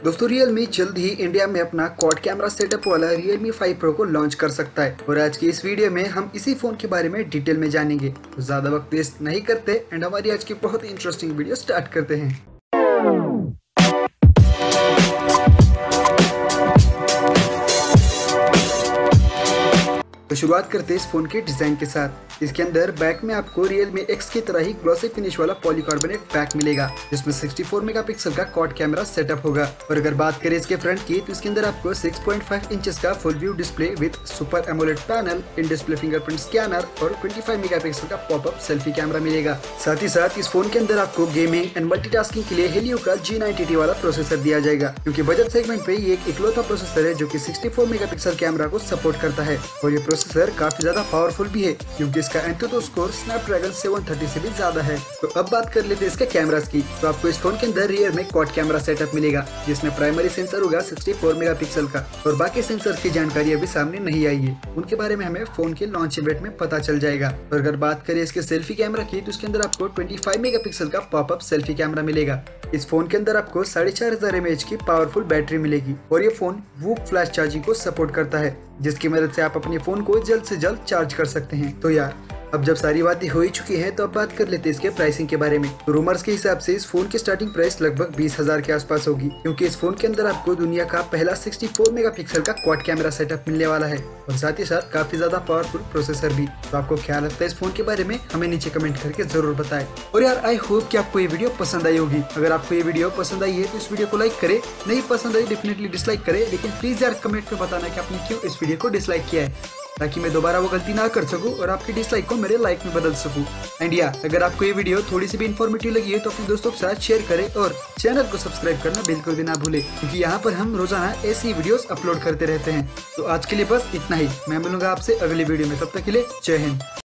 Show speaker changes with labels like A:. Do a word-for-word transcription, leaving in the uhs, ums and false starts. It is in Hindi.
A: दोस्तों Realme जल्द ही इंडिया में अपना क्वाड कैमरा सेटअप वाला Realme फाइव प्रो को लॉन्च कर सकता है और आज की इस वीडियो में हम इसी फोन के बारे में डिटेल में जानेंगे। तो ज्यादा वक्त वेस्ट नहीं करते एंड हमारी आज की बहुत ही इंटरेस्टिंग वीडियो स्टार्ट करते हैं। तो शुरुआत करते हैं इस फोन के डिजाइन के साथ। इसके अंदर बैक में आपको Realme X की तरह ही ग्लॉसी फिनिश वाला पॉलीकार्बोनेट बैक मिलेगा, जिसमें सिक्सटी फोर मेगापिक्सल का क्वाड कैमरा सेटअप होगा। और अगर बात करें इसके फ्रंट की, तो इसके अंदर आपको सिक्स पॉइंट फाइव इंचेस का full view display with super AMOLED panel, in display fingerprint scanner और ट्वेंटी फाइव मेगापिक्सल का पॉपअप सेल्फी कैमरा मिलेगा। साथ ही साथ इस फोन के अंदर आपको गेमिंग एंड मल्टीटास्किंग के लिए हेलियो का जी नाइंटी टी वाला प्रोसेसर दिया जाएगा, क्योंकि बजट सेगमेंट पे ये एक इकलौता प्रोसेसर है जो कि सिक्सटी फोर मेगापिक्सल कैमरा को सपोर्ट करता है। और ये प्रोसेसर काफी ज्यादा पावरफुल भी है, क्योंकि इसका AnTuTu score Snapdragon seven thirty से भी ज्यादा है। तो अब बात कर लेते हैं इसके कैमरास की। तो आपको इस फोन के अंदर रियर में क्वाड कैमरा सेटअप मिलेगा, जिसमें प्राइमरी सेंसर होगा सिक्सटी फोर मेगापिक्सल का और बाकी सेंसर्स की जानकारी अभी सामने नहीं आई है। उनके बारे में हमें फोन के लॉन्च इवेंट में पता चल जाएगा। और अगर बात करें इसके सेल्फी कैमरा की, तो इसके अंदर आपको ट्वेंटी फाइव मेगापिक्सल का पॉपअप सेल्फी कैमरा मिलेगा। इस फोन के अंदर आपको साढ़े चार हजार एम एच की पावरफुल बैटरी मिलेगी और ये फोन वूक फ्लैश चार्जिंग को सपोर्ट करता है, जिसकी मदद से आप अपने फोन को जल्द से जल्द चार्ज कर सकते हैं। तो यार अब जब सारी बातें हो ही चुकी हैं, तो अब बात कर लेते हैं इसके प्राइसिंग के बारे में। तो रूमर्स के हिसाब से इस फोन की स्टार्टिंग प्राइस लगभग बीस हजार के आसपास होगी, क्योंकि इस फोन के अंदर आपको दुनिया का पहला सिक्सटी फोर मेगापिक्सल का क्वाड कैमरा सेटअप मिलने वाला है और साथ ही साथ काफी ज्यादा पावरफुल प्रोसेसर भी। तो आपको क्या लगता है इस फोन के बारे में, हमें नीचे कमेंट करके जरूर बताएं। और यार आई होप कि आपको ये वीडियो पसंद आई होगी। अगर आपको ये वीडियो पसंद आई है तो इस वीडियो को लाइक करे, नहीं पसंद आई डेफिनेटली डिसलाइक करे, लेकिन प्लीज यार कमेंट में बताना कि आपने क्यों इस वीडियो को डिसलाइक किया है, ताकि मैं दोबारा वो गलती ना कर सकूं और आपकी डिसलाइक को मेरे लाइक में बदल सकूं। एंड या अगर आपको ये वीडियो थोड़ी सी भी इन्फॉर्मेटिव लगी है तो अपने दोस्तों के साथ शेयर करें और चैनल को सब्सक्राइब करना बिल्कुल भी ना भूलें, क्योंकि यहाँ पर हम रोजाना ऐसी वीडियोस अपलोड करते रहते हैं। तो आज के लिए बस इतना ही। मैं मिलूंगा आपसे अगली वीडियो में, तब तक के लिए जय हिंद।